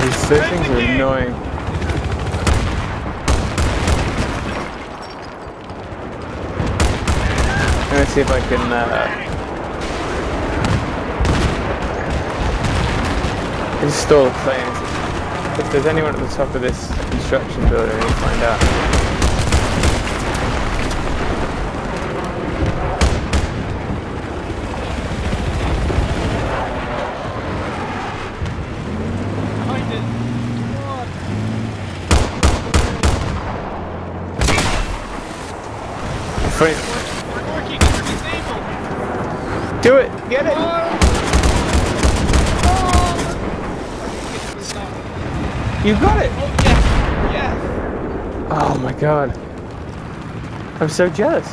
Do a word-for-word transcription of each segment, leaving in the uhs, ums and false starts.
These those things are annoying. I'm gonna see if I can uh, install the planes. If there's anyone at the top of this construction building, I need to find out. Frame. We're working, it's disabled. Do it! Get it! Oh. You got it! Oh, yes! Yes! Oh my god. I'm so jealous.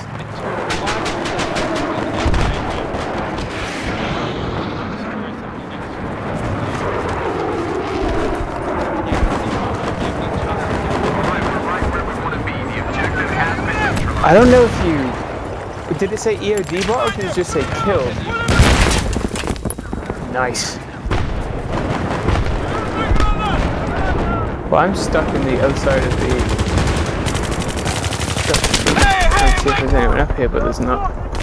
I don't know if you... Did it say E O D Bot or did it just say kill? Nice. Well, I'm stuck in the other side of the... Trying to see if there's anyone up here, but there's not.